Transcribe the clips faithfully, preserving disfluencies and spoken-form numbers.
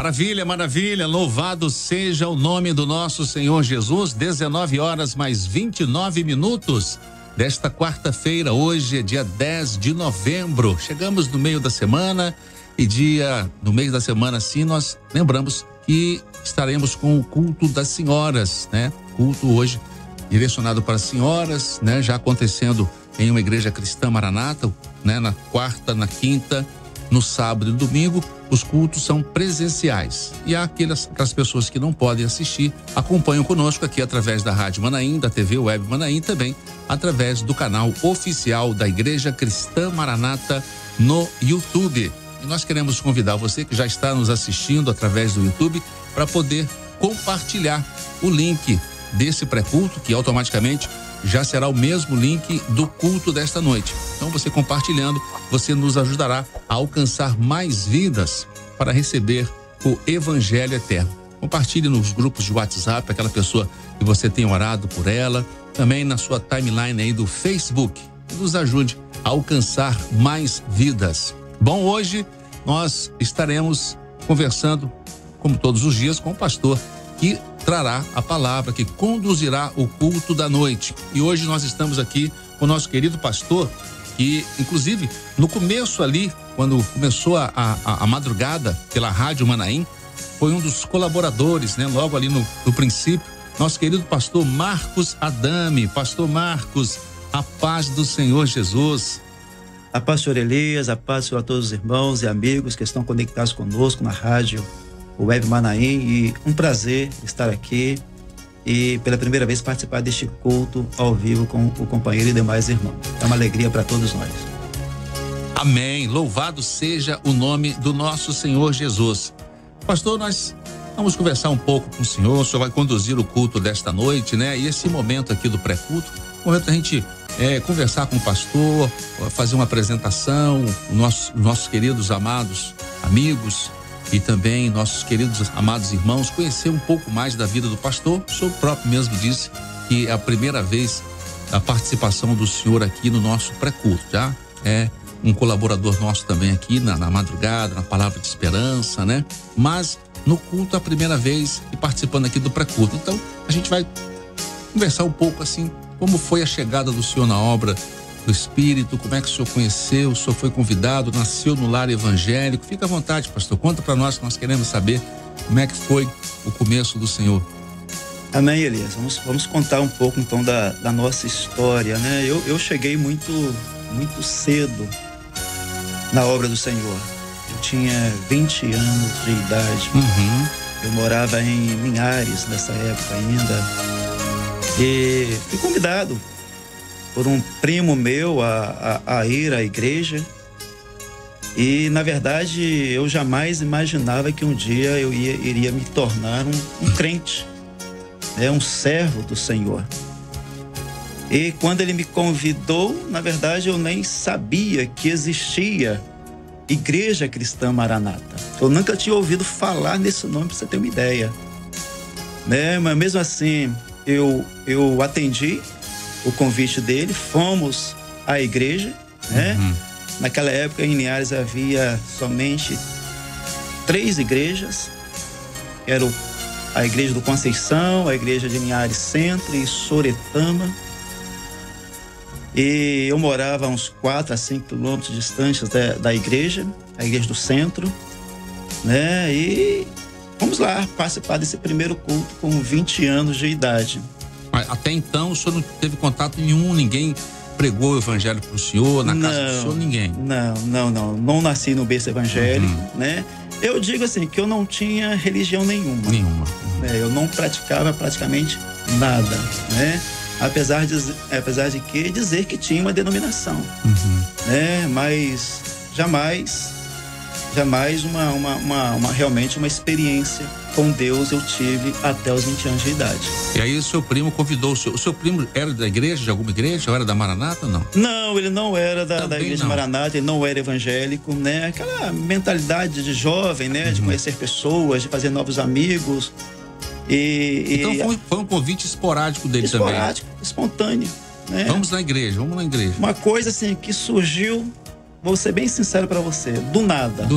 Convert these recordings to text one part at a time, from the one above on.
Maravilha, maravilha, louvado seja o nome do nosso Senhor Jesus. dezenove horas mais vinte e nove minutos desta quarta-feira. Hoje é dia dez de novembro. Chegamos no meio da semana e dia, no meio da semana, sim, nós lembramos que estaremos com o culto das senhoras, né? Culto hoje direcionado para as senhoras, né? Já acontecendo em uma igreja cristã Maranata, né? Na quarta, na quinta, no sábado e domingo, os cultos são presenciais. E há aquelas, aquelas pessoas que não podem assistir, acompanham conosco aqui através da Rádio Manaim, da T V Web Manaim, também através do canal oficial da Igreja Cristã Maranata no YouTube. E nós queremos convidar você que já está nos assistindo através do YouTube para poder compartilhar o link desse pré-culto, que automaticamente já será o mesmo link do culto desta noite. Então, você compartilhando, você nos ajudará a alcançar mais vidas para receber o Evangelho Eterno. Compartilhe nos grupos de WhatsApp, aquela pessoa que você tem orado por ela, também na sua timeline aí do Facebook. Nos ajude a alcançar mais vidas. Bom, hoje nós estaremos conversando, como todos os dias, com o pastor que trará a palavra, que conduzirá o culto da noite. E hoje nós estamos aqui com o nosso querido pastor, que inclusive no começo ali, quando começou a, a, a madrugada pela Rádio Manaim, foi um dos colaboradores, né? Logo ali no, no princípio, nosso querido pastor Marcos Adame. Pastor Marcos, a paz do Senhor Jesus. A paz, senhor Elias, a paz a todos os irmãos e amigos que estão conectados conosco na rádio Web Manaim, e um prazer estar aqui e pela primeira vez participar deste culto ao vivo com o companheiro e demais irmãos. É uma alegria para todos nós. Amém. Louvado seja o nome do nosso Senhor Jesus. Pastor, nós vamos conversar um pouco com o senhor, o senhor vai conduzir o culto desta noite, né? E esse momento aqui do pré-culto, momento da gente é, conversar com o pastor, fazer uma apresentação, os nossos, nossos queridos amados amigos e também nossos queridos amados irmãos, conhecer um pouco mais da vida do pastor. O senhor próprio mesmo disse que é a primeira vez a participação do senhor aqui no nosso pré-culto, já é um colaborador nosso também aqui na, na madrugada, na Palavra de Esperança, né? Mas no culto a primeira vez e participando aqui do pré-culto. Então a gente vai conversar um pouco assim, como foi a chegada do senhor na obra do Espírito, como é que o senhor conheceu, o senhor foi convidado, nasceu no lar evangélico. Fica à vontade, pastor, conta para nós, que nós queremos saber como é que foi o começo do senhor. Amém, Elias. Vamos, vamos contar um pouco então da, da nossa história, né? Eu, eu cheguei muito, muito cedo na obra do Senhor. Eu tinha vinte anos de idade. Uhum. Eu morava em Linhares nessa época ainda. E fui convidado por um primo meu a, a, a ir à igreja. E, na verdade, eu jamais imaginava que um dia eu ia, iria me tornar um, um crente, né? Um servo do Senhor. E quando ele me convidou, na verdade, eu nem sabia que existia Igreja Cristã Maranata. Eu nunca tinha ouvido falar nesse nome, para você ter uma ideia, né? Mas mesmo assim, eu, eu atendi o convite dele, fomos à igreja, né? Uhum. Naquela época em Linhares havia somente três igrejas. Era a igreja do Conceição, a igreja de Linhares Centro e Soretama. E eu morava a uns quatro a cinco quilômetros distantes da, da igreja, a igreja do centro, né? E vamos lá participar desse primeiro culto com vinte anos de idade. Até então o senhor não teve contato nenhum, ninguém pregou o evangelho para o senhor, na não, casa do senhor, ninguém? Não, não, não, não nasci no berço evangélico, uhum. né? Eu digo assim, que eu não tinha religião nenhuma. Nenhuma. Uhum. É, eu não praticava praticamente nada, né? Apesar de, apesar de que dizer que tinha uma denominação, uhum. né? Mas jamais, jamais uma, uma, uma, uma, realmente uma experiência com Deus eu tive até os vinte anos de idade. E aí o seu primo convidou o seu, o seu primo era da igreja, de alguma igreja, ou era da Maranata ou não? Não, ele não era da, da igreja não. Maranata, ele não era evangélico, né? Aquela mentalidade de jovem, né? Uhum. De conhecer pessoas, de fazer novos amigos. E, então e, foi, foi um convite esporádico dele esporádico, também? Esporádico, espontâneo, né? Vamos na igreja, vamos na igreja. Uma coisa assim que surgiu, vou ser bem sincero para você, do nada. Do nada.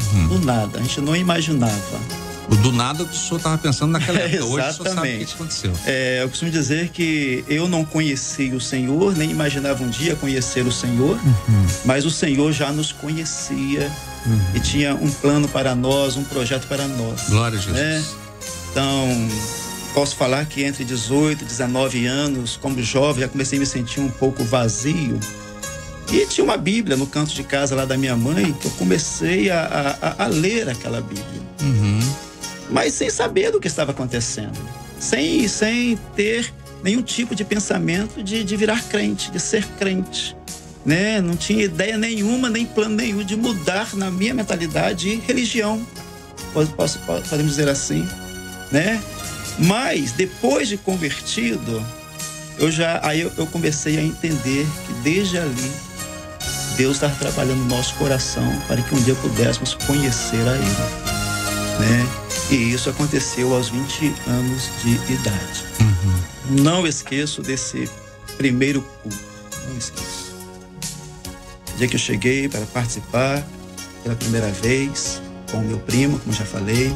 Uhum. Do nada, a gente não imaginava. Do nada o senhor estava pensando naquela época. Hoje o senhor sabe o que aconteceu. É, eu costumo dizer que eu não conhecia o Senhor, nem imaginava um dia conhecer o Senhor, uhum. mas o Senhor já nos conhecia uhum. e tinha um plano para nós, um projeto para nós. Glória a Jesus. Né? Então, posso falar que entre dezoito, dezenove anos, como jovem, já comecei a me sentir um pouco vazio. E tinha uma Bíblia no canto de casa lá da minha mãe, que eu comecei a, a, a ler aquela Bíblia. Uhum. Mas sem saber do que estava acontecendo. Sem, sem ter nenhum tipo de pensamento de, de virar crente, de ser crente. Né? Não tinha ideia nenhuma, nem plano nenhum de mudar na minha mentalidade religião. Posso, posso, podemos dizer assim. Né? Mas depois de convertido, eu já, aí eu, eu comecei a entender que desde ali Deus estava trabalhando no nosso coração para que um dia pudéssemos conhecer a Ele, né? E isso aconteceu aos vinte anos de idade. Uhum. Não esqueço desse primeiro culto, não esqueço. O dia que eu cheguei para participar pela primeira vez com o meu primo, como já falei,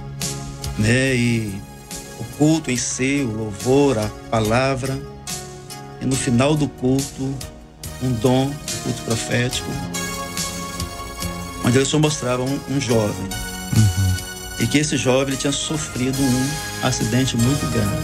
né? E o culto em si, o louvor, a palavra, e no final do culto, um dom, um culto profético, onde eles só mostravam um, um jovem. Uhum. E que esse jovem ele tinha sofrido um acidente muito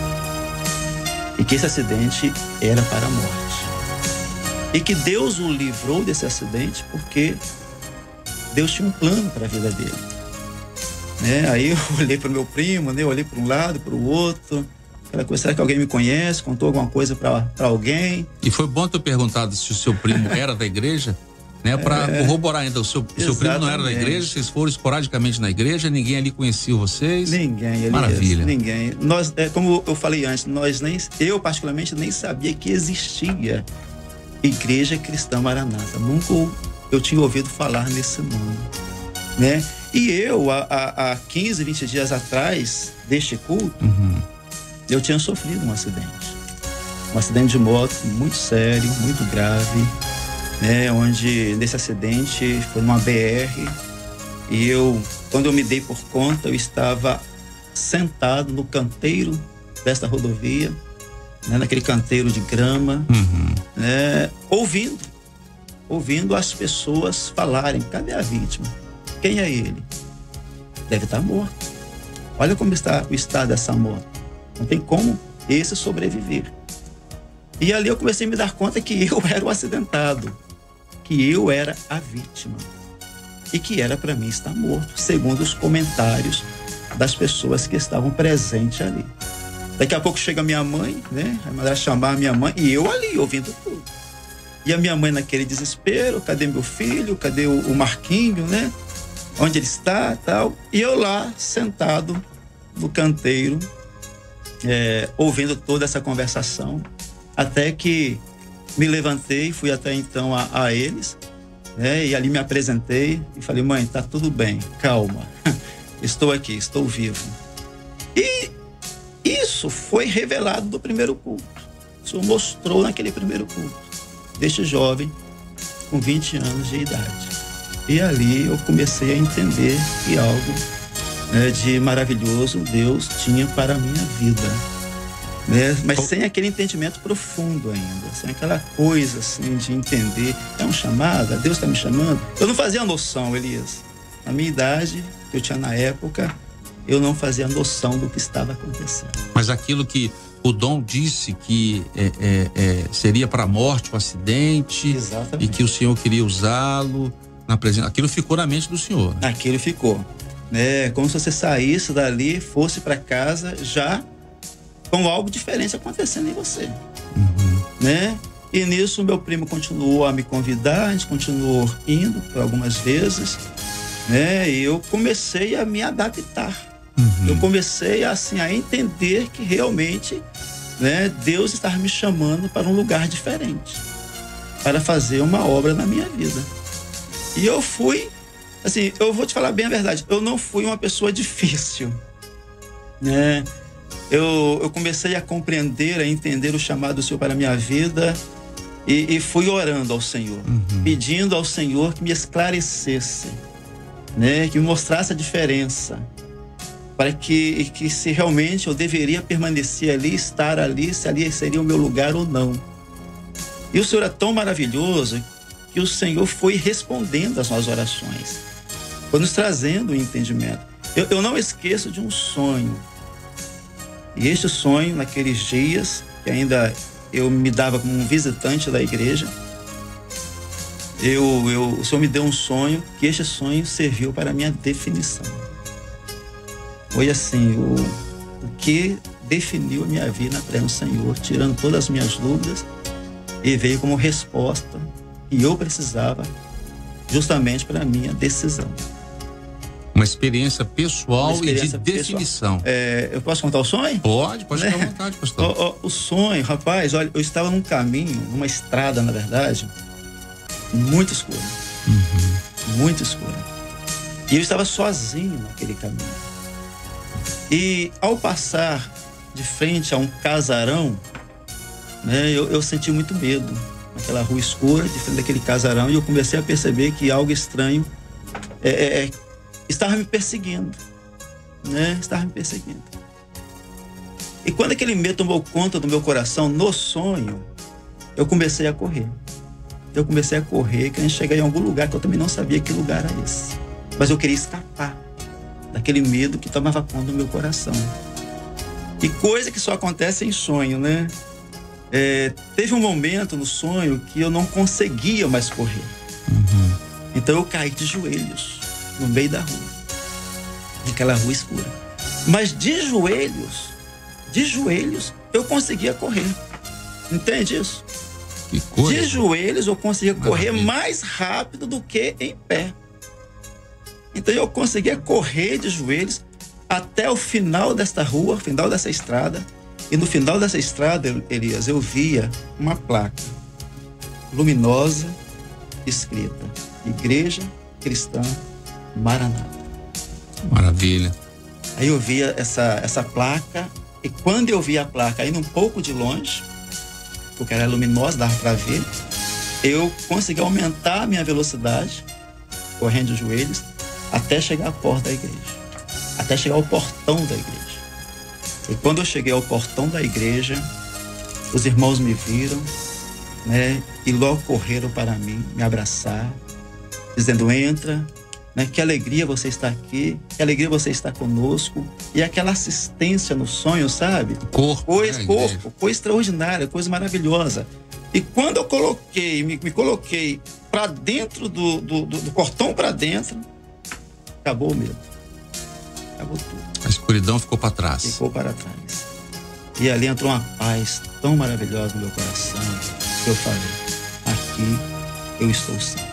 grave. E que esse acidente era para a morte. E que Deus o livrou desse acidente porque Deus tinha um plano para a vida dele. Né? Aí eu olhei para o meu primo, né? Eu olhei para um lado, para o outro. Aquela coisa, será que alguém me conhece? Contou alguma coisa para alguém? E foi bom ter perguntado se o seu primo era da igreja, né? Para é, corroborar ainda. O seu, seu primo não era da igreja, vocês foram esporadicamente na igreja, ninguém ali conhecia vocês? Ninguém, Elias, maravilha. Ninguém. Nós, é, como eu falei antes, nós nem, eu particularmente nem sabia que existia Igreja Cristã Maranata. Nunca eu tinha ouvido falar nesse nome, né? E eu, há, há quinze, vinte dias atrás deste culto, uhum. eu tinha sofrido um acidente. Um acidente de moto muito sério, muito grave, né? Onde nesse acidente foi numa B R e eu, quando eu me dei por conta, eu estava sentado no canteiro desta rodovia, né? Naquele canteiro de grama, uhum. né? ouvindo, ouvindo as pessoas falarem, cadê a vítima? Quem é ele? Deve estar morto. Olha como está o estado dessa moto. Não tem como esse sobreviver. E ali eu comecei a me dar conta que eu era o acidentado, que eu era a vítima e que era para mim estar morto, segundo os comentários das pessoas que estavam presentes ali. Daqui a pouco chega a minha mãe, né? Vai mandar chamar a minha mãe e eu ali ouvindo tudo. E a minha mãe naquele desespero, cadê meu filho? Cadê o, o Marquinho, né? Onde ele está, tal. E eu lá, sentado no canteiro, é, ouvindo toda essa conversação, até que me levantei, fui até então a, a eles, né? E ali me apresentei e falei, mãe, tá tudo bem, calma, estou aqui, estou vivo. E isso foi revelado do primeiro culto. O Senhor mostrou naquele primeiro culto, deste jovem com vinte anos de idade. E ali eu comecei a entender que algo, né, de maravilhoso Deus tinha para a minha vida, né? Mas sem aquele entendimento profundo ainda, sem aquela coisa assim de entender, é um chamado, Deus está me chamando. Eu não fazia noção, Elias. Na minha idade, que eu tinha na época, eu não fazia noção do que estava acontecendo. Mas aquilo que o Dom disse que é, é, é, seria para a morte, o um acidente, exatamente, e que o Senhor queria usá-lo, na presença, aquilo ficou na mente do Senhor. Né? Aquilo ficou, né? Como se você saísse dali, fosse para casa já com algo diferente acontecendo em você, uhum. né? E nisso meu primo continuou a me convidar, a gente continuou indo por algumas vezes, né? E eu comecei a me adaptar. Uhum. Eu comecei assim a entender que realmente, né, Deus estava me chamando para um lugar diferente, para fazer uma obra na minha vida. E eu fui, assim, eu vou te falar bem a verdade, eu não fui uma pessoa difícil, né? Eu, eu comecei a compreender, a entender o chamado do Senhor para a minha vida e, e fui orando ao Senhor, uhum. pedindo ao Senhor que me esclarecesse, né, que me mostrasse a diferença, para que, que se realmente eu deveria permanecer ali, estar ali, se ali seria o meu lugar ou não. E o Senhor é tão maravilhoso que o Senhor foi respondendo às nossas orações, foi nos trazendo o entendimento. Eu, eu não esqueço de um sonho, e este sonho, naqueles dias, que ainda eu me dava como um visitante da igreja, eu, eu, o Senhor me deu um sonho, que este sonho serviu para a minha definição. Foi assim, o, o que definiu a minha vida na presença do Senhor, tirando todas as minhas dúvidas, e veio como resposta que eu precisava justamente para a minha decisão. Uma experiência pessoal Uma experiência e de definição. É, eu posso contar o sonho? Pode, pode Né? ficar à vontade, pastor. O, o, o sonho, rapaz, olha, eu estava num caminho, numa estrada, na verdade, muito escura. Uhum. Muito escura. E eu estava sozinho naquele caminho. E ao passar de frente a um casarão, né, eu, eu senti muito medo. Naquela rua escura, de frente daquele casarão, e eu comecei a perceber que algo estranho é, é, estava me perseguindo. Né? Estava me perseguindo. E quando aquele medo tomou conta do meu coração, no sonho, eu comecei a correr. Eu comecei a correr, querendo chegar em algum lugar que eu também não sabia que lugar era esse. Mas eu queria escapar daquele medo que tomava conta do meu coração. E coisa que só acontece em sonho, né? É, teve um momento no sonho que eu não conseguia mais correr. Uhum. Então eu caí de joelhos no meio da rua, naquela rua escura. Mas de joelhos, de joelhos, eu conseguia correr. Entende isso? Que coisa. De joelhos eu conseguia correr Maravilha. mais rápido do que em pé. Então eu conseguia correr de joelhos até o final desta rua, final dessa estrada. E no final dessa estrada, Elias, eu via uma placa luminosa escrita: Igreja Cristã Maranata. Maravilha. Aí eu via essa, essa placa, e quando eu via a placa indo um pouco de longe, porque era luminosa, dava para ver, eu consegui aumentar a minha velocidade, correndo de joelhos, até chegar à porta da igreja, até chegar ao portão da igreja. E quando eu cheguei ao portão da igreja, os irmãos me viram, né, e logo correram para mim, me abraçar, dizendo: entra, né, que alegria você estar aqui, que alegria você estar conosco. E aquela assistência no sonho, sabe? Corpo, Coisa, né, corpo, igreja? coisa extraordinária, coisa maravilhosa. E quando eu coloquei, me, me coloquei para dentro do, do, do, do portão, para dentro, acabou o medo. Acabou tudo. A escuridão ficou para trás. Ficou para trás. E ali entrou uma paz tão maravilhosa no meu coração, que eu falei: aqui eu estou salvo.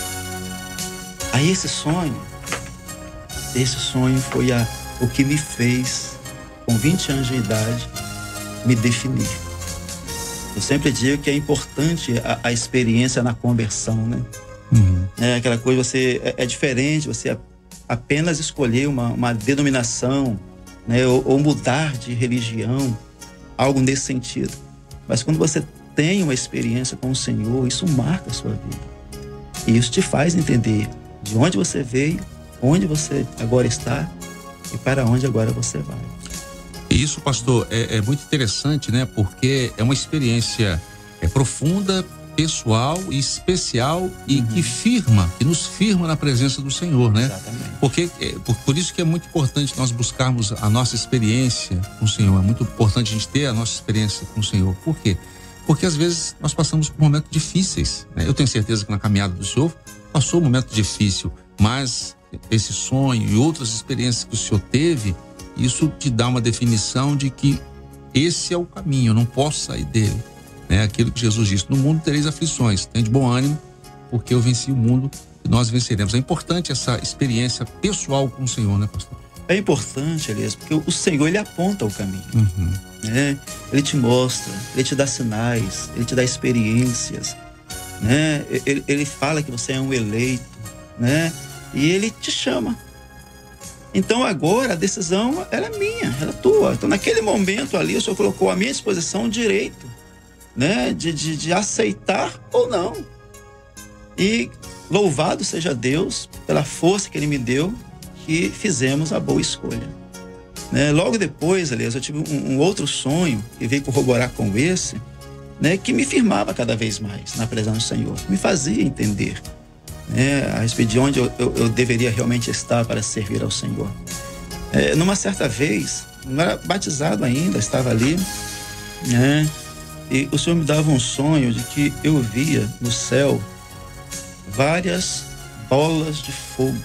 Aí esse sonho, esse sonho foi a, o que me fez, com vinte anos de idade, me definir. Eu sempre digo que é importante a, a experiência na conversão, né? Uhum. É aquela coisa, você é, é diferente, você apenas escolher uma, uma denominação, né? Ou, ou mudar de religião, algo nesse sentido. Mas quando você tem uma experiência com o Senhor, isso marca a sua vida. E isso te faz entender de onde você veio, onde você agora está e para onde agora você vai. Isso, pastor, é, é muito interessante, né? Porque é uma experiência é, profunda, pessoal e especial, e uhum. que firma, que nos firma na presença do Senhor, né? Exatamente. Porque, é, por, por isso que é muito importante nós buscarmos a nossa experiência com o Senhor. É muito importante a gente ter a nossa experiência com o Senhor. Por quê? Porque às vezes nós passamos por momentos difíceis, né? Eu tenho certeza que na caminhada do Senhor passou um momento difícil, mas esse sonho e outras experiências que o Senhor teve, isso te dá uma definição de que esse é o caminho, eu não posso sair dele, né? Aquilo que Jesus disse: no mundo tereis aflições, tem de bom ânimo, porque eu venci o mundo e nós venceremos. É importante essa experiência pessoal com o Senhor, né, pastor? É importante, Elias, porque o Senhor, ele aponta o caminho, uhum. né? Ele te mostra, ele te dá sinais, ele te dá experiências, né? Ele, ele fala que você é um eleito, né? E ele te chama. Então agora a decisão, ela é minha, ela é tua. Então naquele momento ali o Senhor colocou à minha disposição o direito, né? De, de, de aceitar ou não. E louvado seja Deus pela força que Ele me deu, que fizemos a boa escolha. Né? Logo depois, aliás, eu tive um, um outro sonho que veio corroborar com esse, né, que me firmava cada vez mais na presença do Senhor, me fazia entender, né, a respeito de onde eu, eu, eu deveria realmente estar para servir ao Senhor. É, numa certa vez, não era batizado ainda, estava ali, né, e o Senhor me dava um sonho de que eu via no céu várias bolas de fogo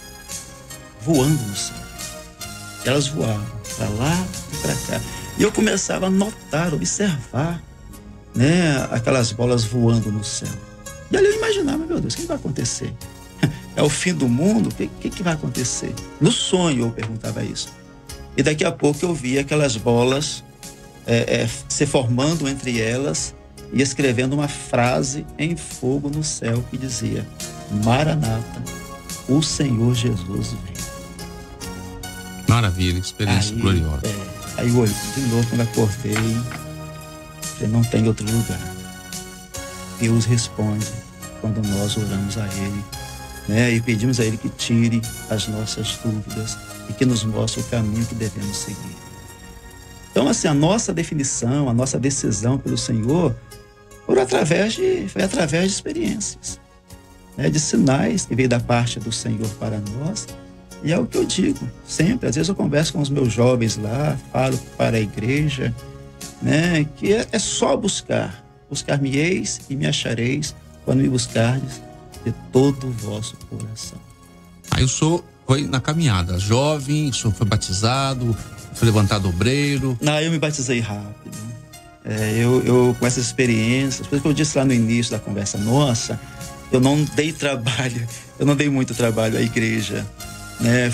voando no céu. Elas voavam para lá e para cá. E eu começava a notar, observar, né, aquelas bolas voando no céu. E ali eu imaginava, meu Deus, o que vai acontecer? É o fim do mundo? O que, que, que vai acontecer? No sonho eu perguntava isso. E daqui a pouco eu via aquelas bolas é, é, se formando entre elas e escrevendo uma frase em fogo no céu que dizia: Maranata, o Senhor Jesus vem. Maravilha, experiência aí, gloriosa. É, aí eu olhei de novo, quando acordei, eu não tem outro lugar. Deus responde quando nós oramos a Ele, né? E pedimos a Ele que tire as nossas dúvidas e que nos mostre o caminho que devemos seguir. Então, assim, a nossa definição, a nossa decisão pelo Senhor foi através de, foi através de experiências, né? De sinais que veio da parte do Senhor para nós. E é o que eu digo sempre. Às vezes eu converso com os meus jovens lá, falo para a igreja, né, que é, é só buscar. Buscar-me-eis e me achareis quando me buscardes de todo o vosso coração. Aí o senhor foi na caminhada, jovem, o senhor foi batizado, foi levantado obreiro. Não, eu me batizei rápido. É, eu, eu, com essas experiências, por isso que eu disse lá no início da conversa nossa, eu não dei trabalho, eu não dei muito trabalho à igreja, né?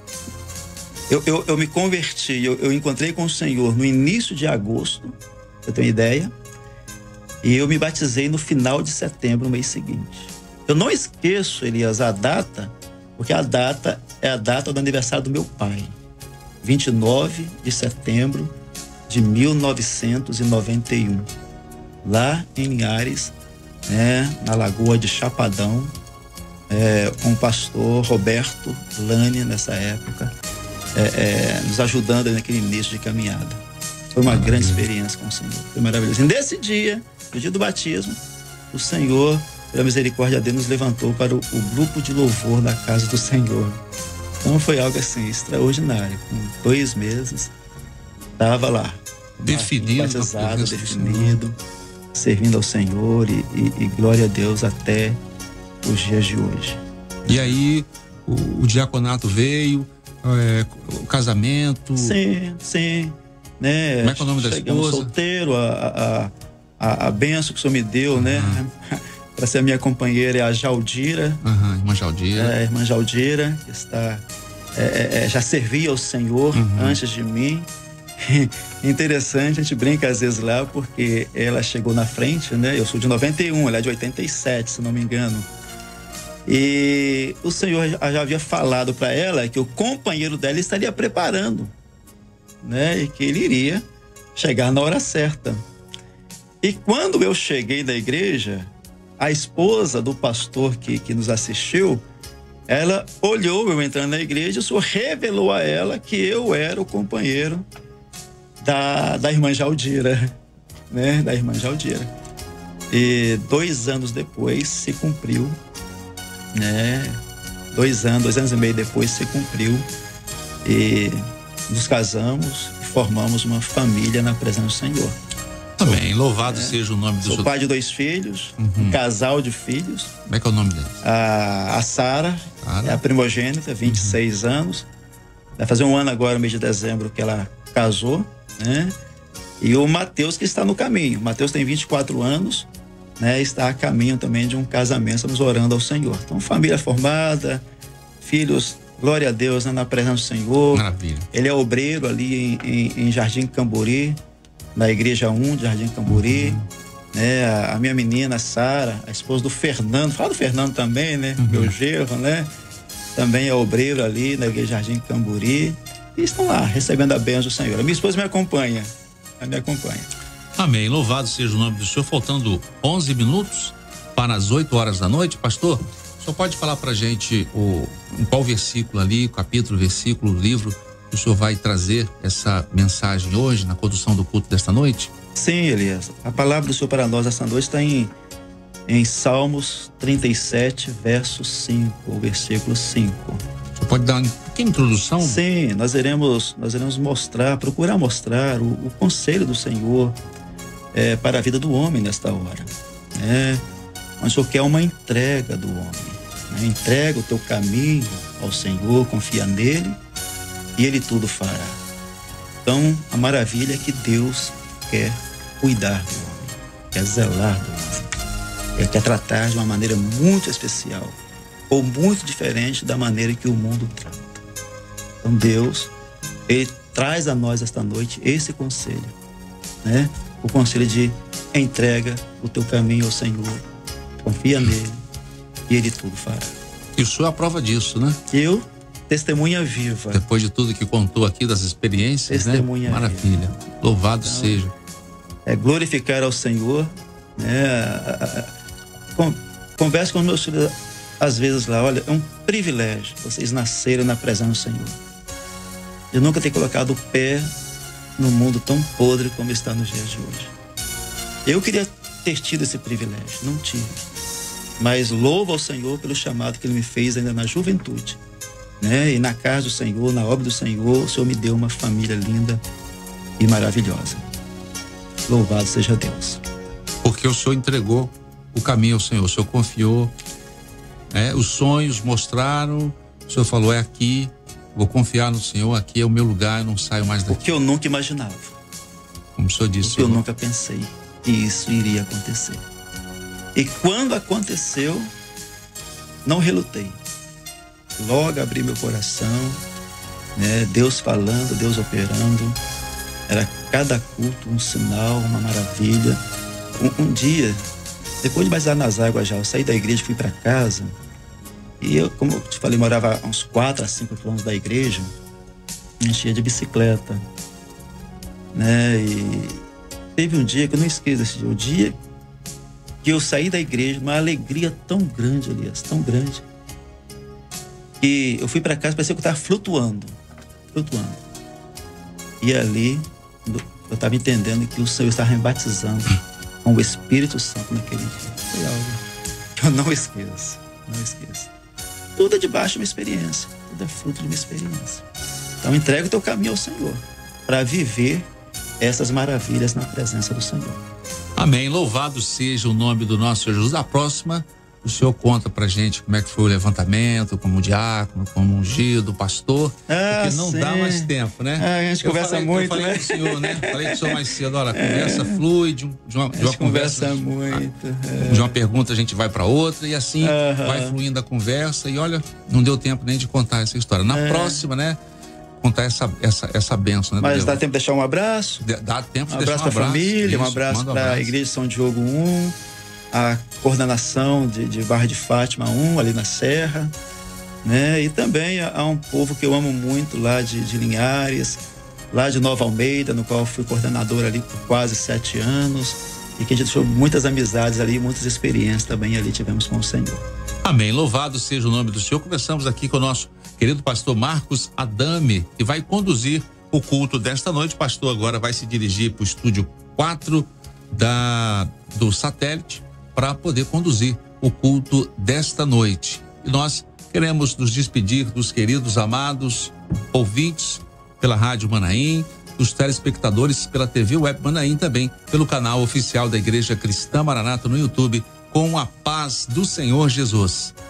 Eu, eu, eu me converti, eu, eu encontrei com o Senhor no início de agosto, eu tenho ideia, e eu me batizei no final de setembro, no mês seguinte. Eu não esqueço, Elias, a data, porque a data é a data do aniversário do meu pai, vinte e nove de setembro de mil novecentos e noventa e um, lá em Linhares, né, na Lagoa de Chapadão, é, com o pastor Roberto Lane, nessa época, é, é, nos ajudando naquele início de caminhada. Foi uma grande experiência com o Senhor, foi maravilhoso. E nesse dia, no dia do batismo, o Senhor, pela misericórdia dele, nos levantou para o, o grupo de louvor da casa do Senhor. Então foi algo assim extraordinário. Com dois meses, estava lá, definido, batizado, definido, servindo ao Senhor e, e, e glória a Deus até os dias de hoje. E aí o, o diaconato veio, é, o casamento. Sim, sim. Né? Como é que é o nome da Chegamos esposa? solteiro, a, a, a, a benção que o Senhor me deu, uhum, né? Para ser a minha companheira é a Jaldira. Uhum, irmã Jaldira. É, a irmã Jaldira, que está, é, é, já servia ao Senhor, uhum, antes de mim. Interessante, a gente brinca às vezes lá, porque ela chegou na frente, né? Eu sou de noventa e um, ela é de oitenta e sete, se não me engano. E o Senhor já havia falado para ela que o companheiro dela estaria preparando, né? E que ele iria chegar na hora certa. E quando eu cheguei da igreja, a esposa do pastor que, que nos assistiu, ela olhou eu entrando na igreja, o Senhor revelou a ela que eu era o companheiro da, da irmã Jaldira, né? Da irmã Jaldira. E dois anos depois se cumpriu, né? Dois anos, dois anos e meio depois se cumpriu e nos casamos e formamos uma família na presença do Senhor. Também, louvado é, seja o nome do Sou seu... pai de dois filhos, uhum, um casal de filhos. Como é que é o nome deles? A, a Sara, é a primogênita, vinte e seis uhum. anos. Vai fazer um ano agora, no mês de dezembro, que ela casou, né? E o Mateus, que está no caminho. O Mateus tem vinte e quatro anos, né? Está a caminho também de um casamento, estamos orando ao Senhor. Então, família formada, filhos, glória a Deus, né? Na presença do Senhor. Maravilha. Ele é obreiro ali em, em, em Jardim Camburi, na Igreja um de Jardim Camburi, uhum, né? A, a minha menina, Sara, a esposa do Fernando, fala do Fernando também, né? Uhum. Meu genro, né? Também é obreiro ali na Igreja Jardim Camburi. E estão lá, recebendo a bênção do Senhor. A minha esposa me acompanha, ela me acompanha. Amém, louvado seja o nome do Senhor. Faltando onze minutos para as oito horas da noite, pastor, O senhor pode falar pra gente o, em qual versículo ali, capítulo, versículo, livro, que o senhor vai trazer essa mensagem hoje, na condução do culto desta noite? Sim, Elias. A palavra do Senhor para nós esta noite está em, em Salmos trinta e sete, verso cinco, o versículo cinco. O senhor pode dar uma pequena introdução? Sim, nós iremos, nós iremos mostrar, procurar mostrar o, o conselho do Senhor é, para a vida do homem nesta hora. Né? Mas o Senhor quer uma entrega do homem. Né? Entrega o teu caminho ao Senhor, confia nele e ele tudo fará. Então, a maravilha é que Deus quer cuidar do homem, quer zelar do homem, ele quer tratar de uma maneira muito especial ou muito diferente da maneira que o mundo trata. Então Deus, ele traz a nós esta noite esse conselho, né? O conselho de entrega o teu caminho ao Senhor, confia nele e ele tudo fará. E o senhor é a prova disso, né? Eu, testemunha viva. Depois de tudo que contou aqui das experiências, testemunha né? Maravilha. Viva. Louvado Então, seja. É glorificar ao Senhor, né? Converso com os meus filhos às vezes lá, olha, é um privilégio vocês nascerem na presença do Senhor. Eu nunca tenho colocado o pé num mundo tão podre como está nos dias de hoje. Eu queria ter tido esse privilégio, não tive. Mas louvo ao Senhor pelo chamado que Ele me fez ainda na juventude, né? E na casa do Senhor, na obra do Senhor, o Senhor me deu uma família linda e maravilhosa. Louvado seja Deus. Porque o Senhor entregou o caminho ao Senhor, o Senhor confiou, né? Os sonhos mostraram, o Senhor falou, é aqui, vou confiar no Senhor, aqui é o meu lugar, eu não saio mais daqui. O que eu nunca imaginava. Como o Senhor disse. O que eu nunca pensei que isso iria acontecer. E quando aconteceu, não relutei. Logo abri meu coração, né? Deus falando, Deus operando. Era cada culto um sinal, uma maravilha. Um, um dia, depois de batizar nas águas já, eu saí da igreja, fui para casa. E eu, como eu te falei, morava a uns quatro a cinco quilômetros da igreja. Enchia de bicicleta, né? E teve um dia que eu não esqueço esse dia. O dia que eu saí da igreja, uma alegria tão grande, Elias, tão grande. E eu fui para casa, parecia que eu estava flutuando, flutuando. E ali, eu estava entendendo que o Senhor estava me batizando com o Espírito Santo naquele dia. Foi algo que eu não esqueço, não esqueço. Tudo é debaixo de uma experiência, tudo é fruto de uma experiência. Então entrega o teu caminho ao Senhor, para viver essas maravilhas na presença do Senhor. Amém, louvado seja o nome do nosso Senhor Jesus. A próxima, o senhor conta pra gente como é que foi o levantamento, como diácono, como ungido, pastor, ah, porque não sim. dá mais tempo, né? Ah, a gente eu conversa falei, muito, eu falei né? com o senhor, né? Falei com o senhor mais cedo, olha, a conversa é. flui de, um, de uma, de uma conversa, conversa muito. É. De uma pergunta a gente vai pra outra e assim uh-huh. vai fluindo a conversa e olha, não deu tempo nem de contar essa história. Na é. próxima, né? Contar essa, essa, essa bênção, né? Mas dá tempo de deixar um abraço? Dá tempo de um deixar abraço um abraço. para a família, Isso, um abraço um para a Igreja de São Diogo um, a coordenação de, de Barra de Fátima um, ali na Serra, né? E também a, a um povo que eu amo muito lá de, de Linhares, lá de Nova Almeida, no qual eu fui coordenador ali por quase sete anos e que a gente deixou muitas amizades ali, muitas experiências também ali tivemos com o Senhor. Amém, louvado seja o nome do Senhor. Conversamos aqui com o nosso querido pastor Marcos Adame, que vai conduzir o culto desta noite. O pastor agora vai se dirigir para o estúdio quatro da, do satélite para poder conduzir o culto desta noite. E nós queremos nos despedir dos queridos, amados ouvintes pela Rádio Manaim, dos telespectadores pela T V Web Manaim, também pelo canal oficial da Igreja Cristã Maranata no YouTube, com a paz do Senhor Jesus.